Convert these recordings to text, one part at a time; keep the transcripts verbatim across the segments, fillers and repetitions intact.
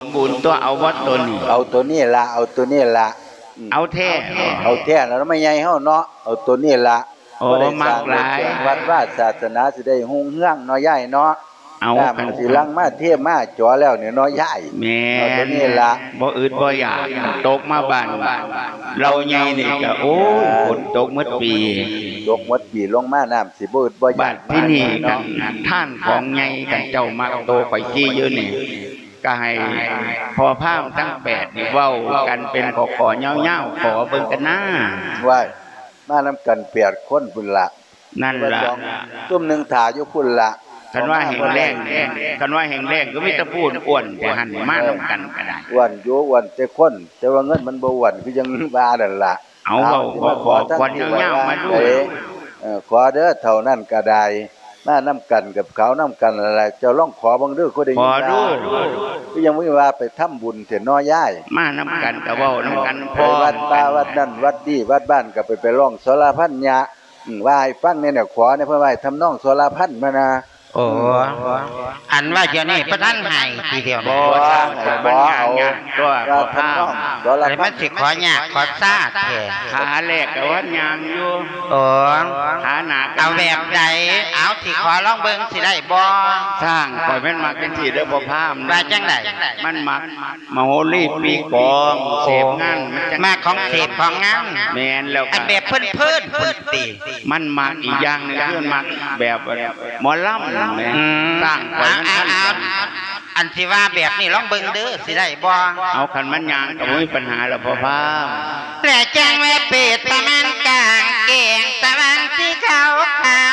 บูรณ์ตัวเอาวัดตัวนี้เอาตัวนี้ละเอาตัวนี้ละเอาแท้เอาแท้แล้วไม่ใหญ่เฮาเนาะเอาตัวนี้ละโอ้มักหลายวัดว่าศาสนาสิได้หุ่งเฮืองเนาะยายเนาะเอาคันสิลังมาเทพมาจ่อแล้วเนี่ยเนาะยายแม่เอาตัวนี้ละบ่อึดบ่อยากตกมาบ้านเราใหญ่นี่ก็โอ้ฝนตกหมดปีตกหมดปีลงมาน้ำสิบ่อึดบ่อยากที่นี่กันท่านของใหญ่กันเจ้ามักโตข่อยจี้อยู่นี่ก็ให้พอพามทั้งแปดนี่เว้ากันเป็นขอขอเงาๆขอเบิ่งกันหน้าว่ามานํกันแปดคนพุ่นละนั่นล่ะตุ้มนึงถ่าอยู่พุ่นละคันว่าแห่งแรงคันว่าแห่งแรงก็มีแต่พูดอ้วนแต่หันมานํกันก็ได้อ้วนอยู่อ้วนแต่คนแต่ว่าเงินมันบ่อ้วนคือยังว่านั่นล่ะเอาเว้าขอขอควันเงาๆมาดูเออขอเด้อเท่านั้นก็ได้มานํกันกับเขานํกันอะไรเจ้าลองขอเบิ่งเด้อคนได้ยินขอดูคือยังบ่ว่าไปทำบุญเถิดน้อยายมานํกันก็เว้านํกันพอวัดป่าวัดนั้นวัดนี้วัดบ้านก็ไปไปร้องสรพันยะว่าให้ฟังเนี่ยขอเนี่ยเพิ่นว่าทำนองสรพันมานะโอ้อันว่าเดี๋ยวนี้พระท่านให้ทีเดียวบ่บ่เอาตัวขอข้าวอะไรมันสิขอหยาขอซาดแท้ขาแรกก็ว่ายางอยู่โอ้ขาหนาเอาแบบใดเอาสิขอลองเบิ่งสิได้บ่สร้างปล่อยมันมักเป็นที่เด้อบ่พามว่าจังได๋มันมักมโหรีปีกองเสพงานมันมาของเสพของงานแม่นแล้วอันแบบเพิ่นเพิ่นพุ่นติมันมักอีกอย่างนึงคือมักแบบหมอลำสร้างปล่อยมันทันอันสิว่าแบบนี้ลองเบิ่งเด้อสิได้บ่เอาคันมันยางก็บ่มีปัญหาแล้วพ่อพามแต่แจ้งแม่เป็ดประมาณกลางแกงตะวันที่เขาขาว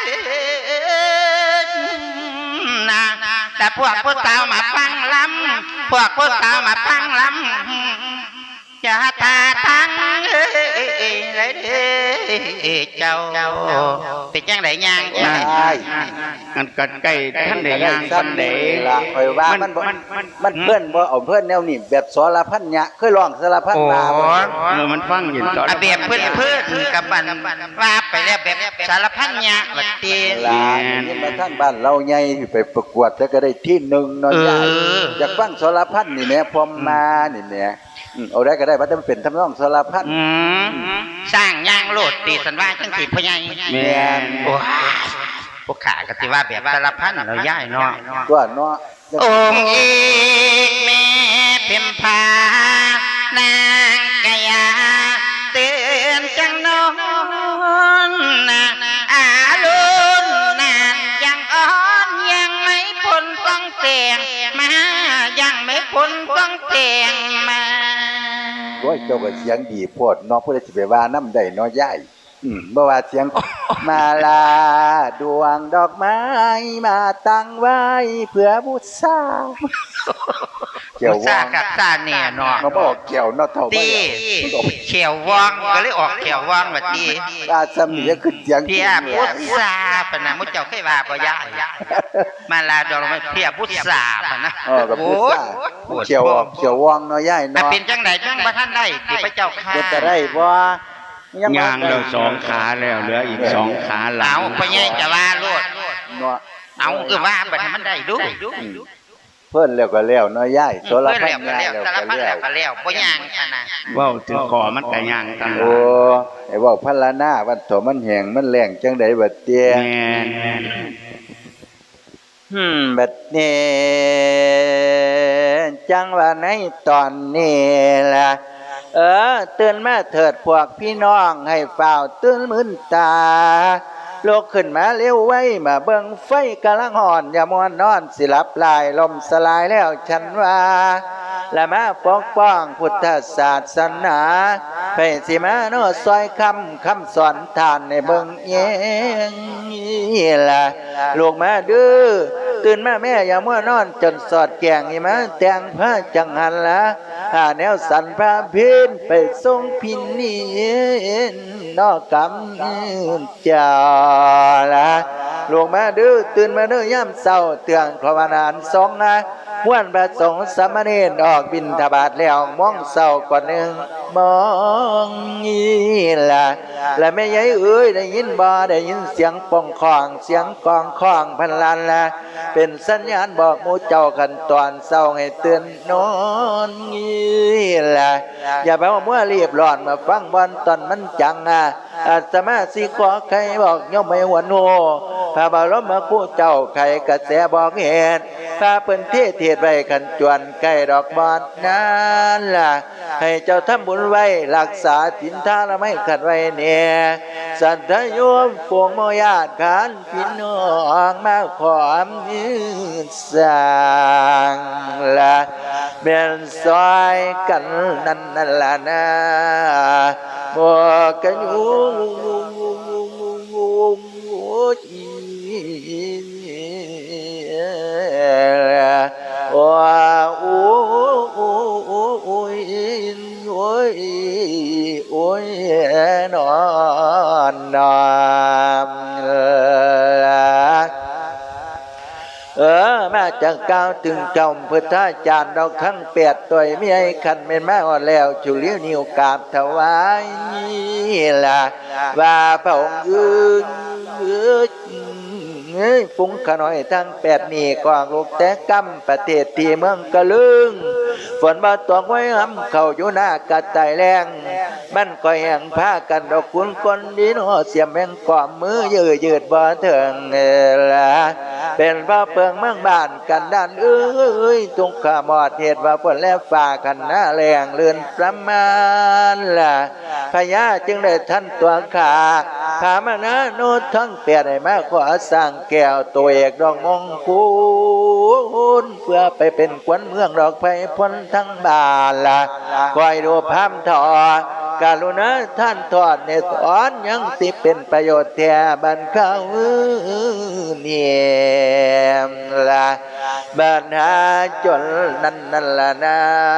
นะแต่พวกผู้สาวมาฟังลำพวกผู้สาวมาฟังลำจะตาทั้งเลยเจ้าเป็นจังได๋ย่างใช่มันกันใกล้ท่านได้ย่างท่านได้ล่ะข่อยว่ามันมันเพิ่นบ่เอาเพิ่นแนวนี้แบบสรพันยะเคยร้องสรพันมาบ่เออมันฟังอยู่ตอนแบบเพิ่นเพิ่นกับบันว่าไปแล้วแบบสารพันยะบัดนี้ล่ะนี่มาทางบ้านเราใหญ่ไปประกวดแต่ก็ได้ที่หนึ่งเนาะยายอยากฟังสรพันนี่แหมพอมานี่แหมเอาได้ก็ได้ว่าจะเป็นทำนองสารพัดสร้างย่างโลดตีสันว่าจังสีพ่อใหญ่แม่นโอ้พวกขาก็สิว่าแบบสารพัดเราย่ายเนาะตัวเนาะองค์อีแม่เพ็มพานางกะยาเตือนจังนอนนะอาลุนนานยังอ่อนยังไม่พ้นต้องเสียงมายังไม่พ้นต้องเสียงมาโอ้ยเจ้าก็เสียงดีโพดน้องผู้ใดสิไปว่าน้ำได้น้อยใหญ่อืมบ่ว่าเสียงมาลาดวงดอกไม้มาตั้งไว้เพื่อบูชาเกี่ยวว่างกับซาเนี่ยเนาะมาบอกเกี่ยวเนาะเท่าตีเขียวว่างก็เลยออกเขียวว่างว่าตีตาสมีก็คือเสียงเพียพุทธาปนะมุเจ้าเคยว่าบ่ยายมาลาดอกไม้เพียพุทธาปนะเออกับพุทธาเขียวเขียวว่างเนาะยายเนาะเป็นจังได๋จังบ่ทันได้สิพระเจ้าค่ะจะได้บ่ย่างเราสองขาแล้วเหลืออีกสองขาหลังเอาพ่อใหญ่จะว่าโลดเอาคือว่าบัดให้มันได้ดูเพิ่นแล้วก็แล้วเนาะยายโซลาพันยายแล้วก็แล้วก็แล้วบ่ย่างคั่นน่ะเว้าถึงขอมันก็ย่างกันโอ้ไอ้เว้าพันละหน้าวันโตมันแห้งมันแล้งจังได๋บัดเตี้ยแม่นฮึมบัดนี้จังว่าในตอนนี้ล่ะเออตื่นมาเถิดพวกพี่น้องให้เฝ้าตื่นมึนตาลุกขึ้นมาเร็วไว้มาเบิ่งไฟกำลังห่อนอย่ามัวนอนสิหลับลายลมสลายแล้วฉันว่าและมาปกป้องพุทธศาสนาไปสิมาโนซอยคำคำสอนทานในเบิ่งเองล่ะลูกมาดื้อตื่นมาแม่อย่ามัวนอนจนสอดแกงนี่มาแต่งพระจังหันละหาแนวสันพระพินไปทรงพินนี่นอกกำเจ้าละลูกมาดื้อตื่นมาเด้อย่ำเศร้าเตือนพระวานานสองนะม้วนพระสงฆ์สามเณรออกบิณฑบาตแล้วมองเศร้าก่อนหนึ่งมองนี่ล่ะและแม่ยายเอ้ยได้ยินบ่ได้ยินเสียงป่องของเสียงกองของพันลันละเป็นสัญญาณบอกหมู่เจ้ากันตอนเศร้าให้เตือนนอนนี่ล่ะอย่าไปว่าเมื่อรีบร้อนมาฟังบอลตอนมันจังอ่ะอาตมาสิขอใครบอกย่อมไม่หัวโนพระบรมครูเจ้าใครกระแสบอกเหตุพระเปิ้นเทศเทศไว้กันจวนใกล้ดอกบอนนั้นล่ะให้เจ้าทำบุญไว้รักษาศีลทานไม่ขัดไว้เนี่ยสันทโยมปวงโมญาติขันพี่น้องมาขอมยืนสร้างละเป็นซอยกันนั่นนั่นละนะบอกกันอยู่ว่าโอ้โอ้โอ้โอ้ยโอ้ยโอ้ยนอนนอนเออมาจากก้าวถึงจอมพุทธาจารย์เราทั้งแปดตัวมีให้ขันเป็นแม่อ่อนแล้วจุลิวนิวกราบถวายนี่ล่ะว่าพระองค์ยืนฟุ้งขน้อยทั้งแปดนี่กองลูกแต่กำประเทศที่เมืองกะลึงฝนมาตกไว้หำเข้าอยู่หน้ากระต่ายแรงมันก็แห่งผ้ากันดอกคุณคนดีโนเสียมแมงกอมมือยืดยืดบ่เถิงละเป็นพระเปิงเมืองบ้านกันด้านเอ้ยตุงขามอดเหตุว่าฝนและฝ่ากันหน้าแรงเลื่อนประมาณละพญาจึงได้ท่านตัวขาขามนะโนทั้งแปดให้มาขอสร้างแก้วตัวเอกดอกมงคุณเพื่อไปเป็นขวัญเมืองดอกไผ่พ้นทั้งบ้านละคอยดูพามทอกาลุณาท่านทอดในสอนยังสิเป็นประโยชน์แท่บันเขาเนี่ยละบันหาจนนั่นนั่นละนะ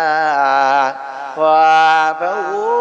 ว่าพระ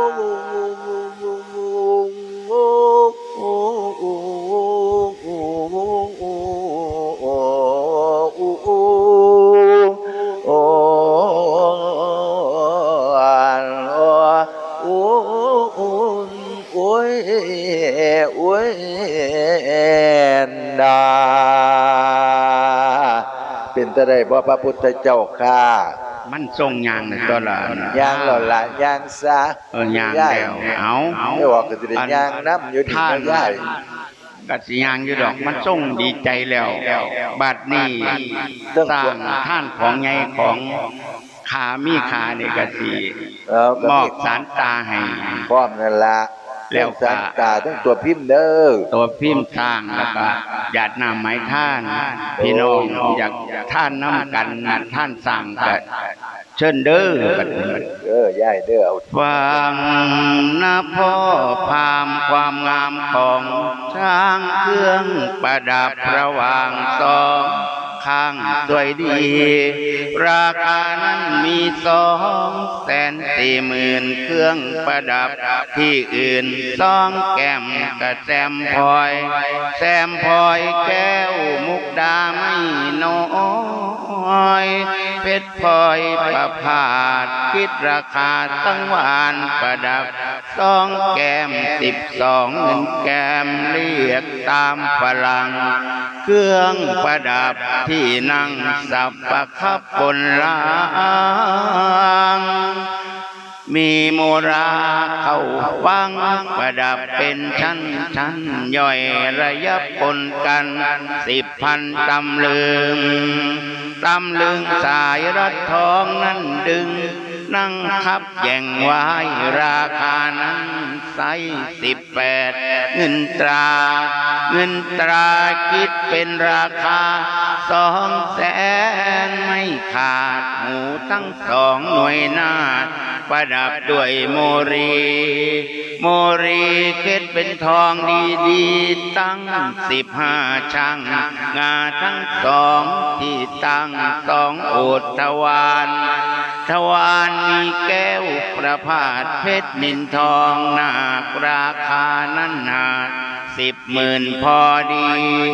เป็นตะได้บ่พระพุทธเจ้าข้ามันทรงยางในตัวละยางหล่อละยางซะเออยางแล้วเอาไม่บอกก็จะได้ยางน้ำอยู่ดีไม่ได้กัดสียางอยู่ดอกมันทรงดีใจแล้วบัดนี้สร้างท่านของไงของขามีขาเนี่ยกัดสีมอบสารตาให้พร้อมนั่นละแล้วสารตาทั้งตัวพิมพ์เด้อตัวพิมพ์สร้างแล้วก็หยาดน้ำไม้ท่านพี่น้องอยากท่านน้ำกันท่านสั่งกันเชิญเด้อเด้อย่ายเด้อเอาฟังนะพ่อพามความงามของช้างเครื่องประดับระหว่างสองข้างสวยดีราคานั้นมีสองแสนสี่หมื่นเครื่องประดับที่อื่นสองแก้มกระแซมพลอยแซมพลอยแก้วมุกดาไม่น้อยเพชรพลอยประพาสคิดราคาตั้งวานประดับสองแก้มสิบสองเงินแก้มเรียกตามพลังเครื่องประดับที่นั่งสับประคับบนรางมีโมราเข้าวังประดับเป็นชั้นชั้นย่อยระยับปนกันสิบพันตำลึงตำลึงสายรัดทองนั้นดึงนั่งทับแย่งไว้ราคานั้นใส่สิบแปดเงินตราเงินตราคิดเป็นราคาสองแสนไม่ขาดหูทั้งสองหน่วยนาฏประดับด้วยโมรีโมรีเค็ดเป็นทองดีดีตั้งสิบห้าช่างงาทั้งสองที่ตั้งสองโอษฐวานทวารมีแก้วประพาสเพชรนินทองนาคราคานั้นหาสิบหมื่นพอดี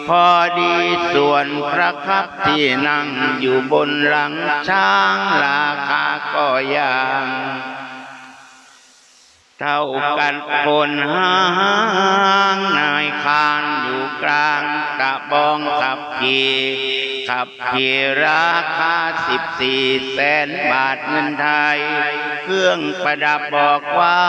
พอดีส่วนพระครับที่นั่งอยู่บนหลังช้างราคาก็อย่างเท่ากันคนห้างนายคานอยู่กลางกระบองขับขี่ขับขี่ราคาสิบสี่แสนบาทเงินไทยเครื่องประดับบอกว่า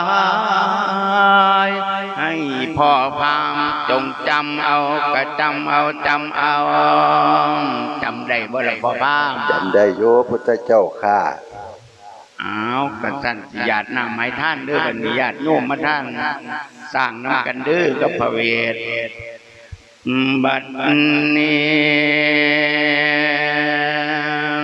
ให้พ่อพามจงจำเอากระจำเอาจำเอาจำได้บ่ล่ะพ่อพามจำได้โยพุทธเจ้าข้าอ้าวกระสันญาติน้ำไม้ท่านเด้อบัดนี้ญาติโยมมาท่านสร้างน้ำกันเด้อกับพระเวทบัดนี้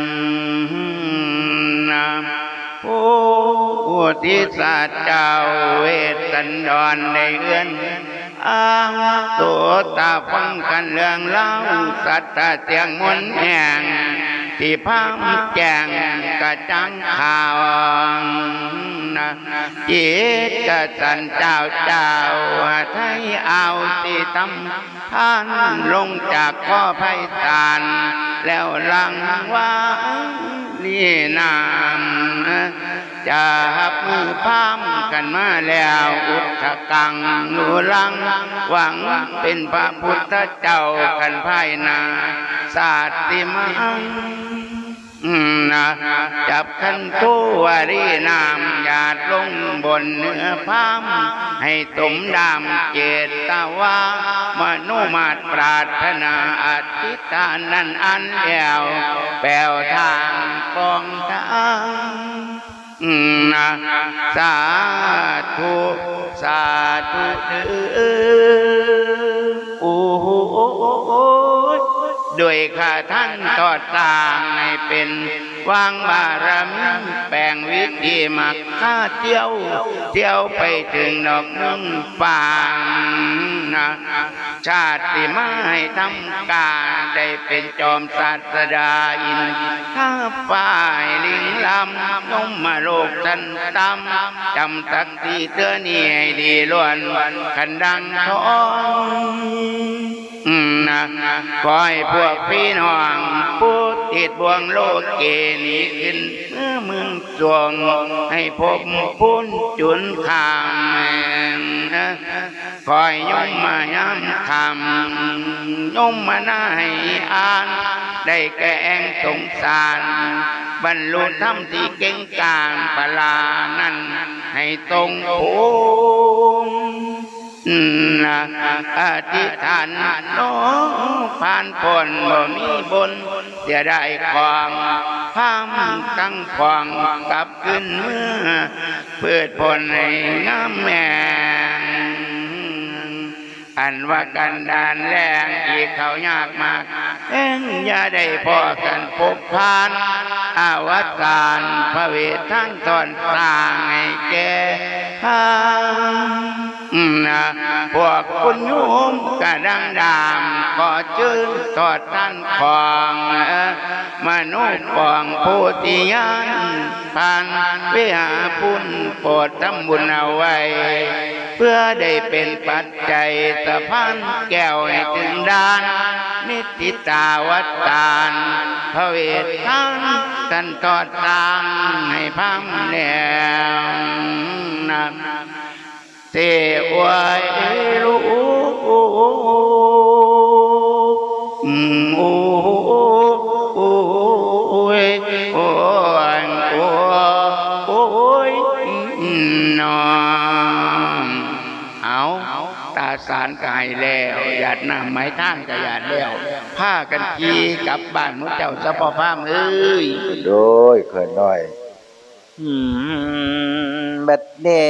นะโอ้ที่สัตว์เจ้าเวทสันดรได้เอื้อนอ้างโสตาฟังกันเรื่องเล่าสัตตะเตียงมนแห่งที่พามแจงกระจังข่าวนะจิตกระสันเจ้าเจ้าไทยเอาที่ทำท่านลงจากข้อไผ่ตานแล้วลังว่านี่นามจับมือพามกันมาแล้วอุทธกังหนูลังหวังเป็นพระพุทธเจ้ากันภายนาศาสติมังนะจับขันทุวารีนามหยาดลงบนเนื้อพามให้สมดามเจตวามนุมาตรปรารถนาอธิษฐานนั้นอันแล้วแปลวทางกองทางนะสาธุสาธุเออโอ้โหด้วยข้าท่านทอดสร้างให้เป็นวางบารมีแปลงวิธีมักข้าเที่ยวเที่ยวไปถึงดอกนึงฟางนะชาติมาให้ทำการได้เป็นจอมศาสดาอินข้าฝ่ายลิงลำนมมาโลกทันตำจำสักทีเตือนี่ให้ดีล้วนขันดังทองนะขอให้พวกพี่น้องผู้ติดบ่วงโลกเกนี้ขึ้นเมื่อมึงจวงให้พบพ้นจุนข้ามคอยยมมาย้ำคำยมมาหน้าให้อ่านได้แก่งสงสารบรรลุธรรมที่เก่งกาจปลานั้นให้ตรงภูนะอธิษฐานโน้ผ่านพ้นบ่มีบนเสียได้ความพามตั้งความกลับขึ้นเมื่อเพื่อผลให้งามแมงอันว่ากันดานแรงอีกเขายากมากเอ็งอย่าได้พอกันพบพานอวสานพระเวทท่านตอนสร้างให้แก่พานะพวกคุณโยมกระดังดามขอชื่นทอดท่านของมนุษย์ฟองผู้ที่ยันผ่านวิหาพุนโปรดทำบุญเอาไว้เพื่อได้เป็นปัจจัยสะพานแก้วให้ถึงด้านนิติตาวัฏฏานพระเวทท่านท่านทอดสร้างให้พามแล้วนะเทวายรู้โอ้โอ้ยโอ้ยโอ้ยนอนเอาตาสารกายแล้วหยาดน้ำไม้ท่านก็หยาดแล้วผ้ากันขี่กลับบ้านมุเจ้าสะพอพามเอ้ยโดยเคยน้อยบัดนี้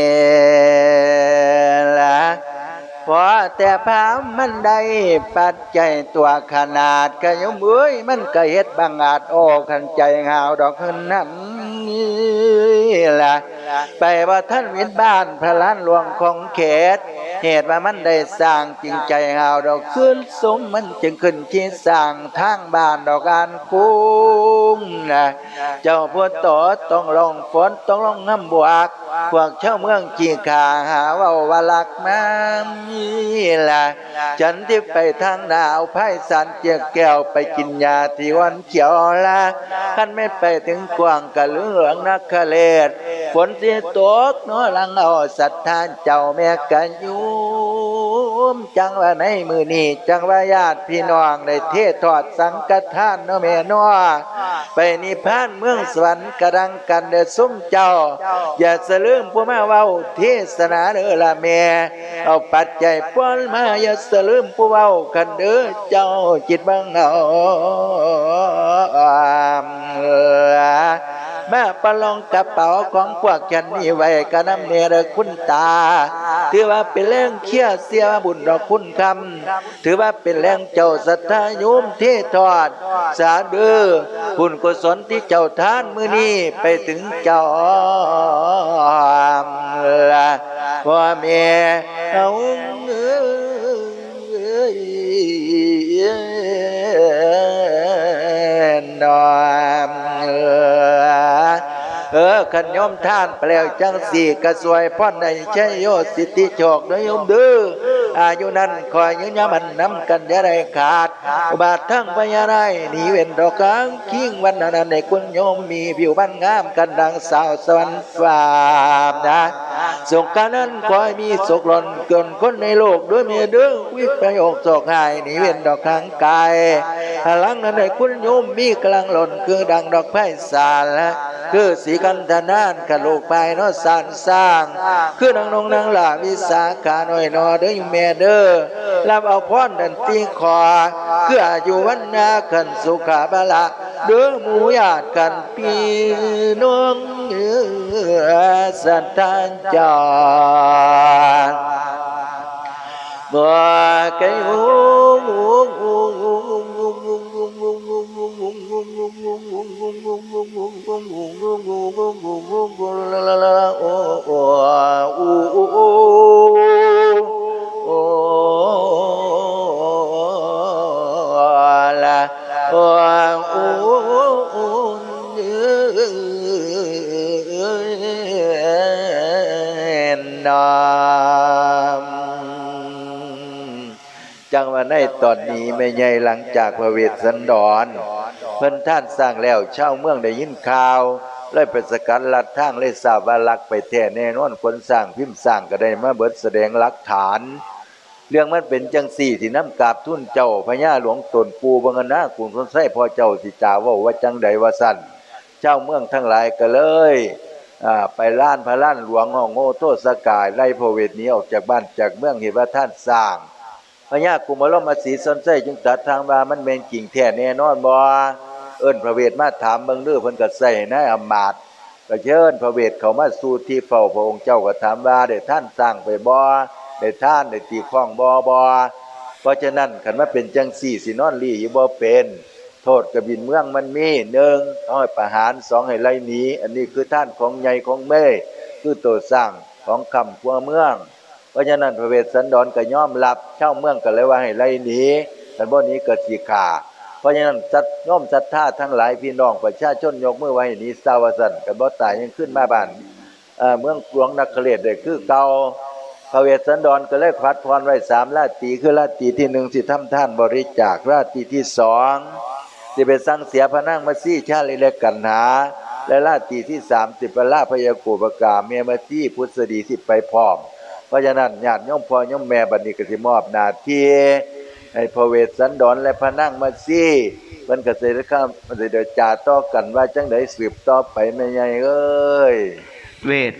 ละพอแต่พามมันได้ปัจจัยตัวขนาดก็ยังเอ้ยมันก็เฮ็ดบังอาจโอ้ขันใจหาวดอกขึ้นนั้นล่ะไปว่าท่านวินบ้านพระล้านหลวงของเขตเหตุว่ามันได้สร้างจริงใจหาวดอกขึ้นสมมันจึงขึ้นที่สร้างทางบ้านดอกการคุ้งนะเจ้าพุทธต้องลงฝนต้องลงน้ำบวกพวกชาวเมืองจีขาหาว่าว่าลักมามีล่ะฉันที่ไปทางดาวไพสันเจียแก้วไปกินยาที่วันเขียวละคันไม่ไปถึงกวางกะเหลืองนักขเลศฝนสิตกเนาะลังเอาศรัทธาเจ้าแม่กันยุมจังว่าในมือนี้จังว่าญาติพี่น้องได้เทศทอดสังฆทานเนาะแม่เนาะไปนิพพานเมืองสวรรค์กระดังกันเด้อซุ้มเจ้าอย่าสะลืมผู้มาเว้าเทศนาเด้อละแม่เอาปัจจัยป้อนมาอย่าสะลืมผู้เว้ากันเด้อเจ้าจิตบังเอามาประลองกระเป๋าของพวกฉันนี่ไว้กระนำเนรคุณตาถือว่าเป็นแรงเคี่ยเสียบุญดอกคุณคำถือว่าเป็นแรงเจ้าศรัทธาโยมเททอดสาเดือคุณกุศลที่เจ้าทานมือนี้ไปถึงเจ้าละพ่อแม่เอานอมเออขันยมท่านแปลวจังสี่กระสวยพ่อในใช่โยสิทธิโชคโดยยมดื้ออายุนั้นคอยยืนยามันน้ำกันจะได้ขาดบาททั้งพญาไรหนีเว้นดอกกลางคิงวันนั้นในคุณโยมมีผิวพรรณงามกันดังสาวสวรรค์ฟ้านะสงการนั้นคอยมีโศกหล่นเกินคนในโลกด้วยมีเดื้อวิประโยคโศกหายหนีเว้นดอกข้างกายพลังนั้นในคุณโยมมีกลางหล่นคือดังดอกไผ่สารคือสีกันธนานกะโลกไปเนาะสานสร้างคือนางนงนางหลาวิสาขาหน่อยนอเด้อแม่เด้อรับเอาพรดันตีคอคืออายุวันนาขันสุขาบาละเด้อหมู่ญาติกันพี่น้องสันทานจรบ่กะยูโอ้โอ้โอ้โอ้โอ้โอ้ละโอ้โอ้โอ้นามจังว่าในตอนนี้แม่ใหญ่หลังจากพระเวสสันดรเพิ่นท่านสร้างแล้วชาวเมืองได้ยินข่าวเลยไปสกัดลัดทางเลยทราบว่าลักไปแท้แน่นอนคนสร้างพิมพ์สร้างก็ได้มาเบิดแสดงหลักฐานเรื่องมันเป็นจังสี่ที่น้ำกราบทุ่นเจ้าพญาหลวงตนปูบังนากุลคนไส้พอเจ้าสิจาว่าว่าจังใดว่าสั่นเจ้าเมืองทั้งหลายก็เลยอ่าไปล้านพระล้านหลวงห้องโง่โตสกายไล่พระเวทนี้ออกจากบ้านจากเมืองเห็นว่าท่านสร้างพญากุมารมาสีสนไส้จึงตัดทางว่ามันเป็นกิ่งแท้แน่นอนบ่เอิ้นพระเวทมาถามเบิ่งเด้อเพิ่นก็ใส่นายอำมาตย์ก็เชิญพระเวทเขามาสู่ที่เฝ้าพระองค์เจ้าก็ถามว่าได้ท่านสร้างไปบ่ได้ท่านได้ตีข้องบ่บ่เพราะฉะนั้นคันว่าเป็นจังสี่สินอนลี่อยู่บ่เป็นโทษกบินเมืองมันมีหนึ่งเอาให้ประหารสองให้ไล่หนีอันนี้คือท่านของใหญ่ของแม่คือตัวสร้างของคำพัวเมืองเพราะฉะนั้นพระเวสสันดรก็ยอมรับเจ้าเมืองก็เลยว่าให้ไล่หนีแต่บ่นี้ก็สิฆ่าเพราะฉะนั้นจัดย่อมศรัทธาทั้งหลายพี่น้องประชาชนยกมือไว้ให้หนีสาวสันก็บ่ตายยังขึ้นมาบ้านเอ่อเมืองหลวงนครเดชได้คือเก่าพระเวสสันดรก็เลยพัดพรไว้สามราตรีคือราตรีที่หนึ่งสิทำท่านบริจาคราตรีที่สองสิไปสั่งเสียพระนางมัสีชาลิเลกันหาและราตรีที่สามสิบพระราพยากูปกาเมียมัสีพุทธดีสิไปพร้อมเพราะฉะนั้นญาติโยมพ่อโยมแม่บัดนี้ก็สิมอบหน้าที่ให้พระเวสสันดรและพระนางมัสีเพิ่นก็สิได้ข้ามสิได้จาต่อกันว่าจังได๋สืบต่อไปแม่ใหญ่เอ้ยเวท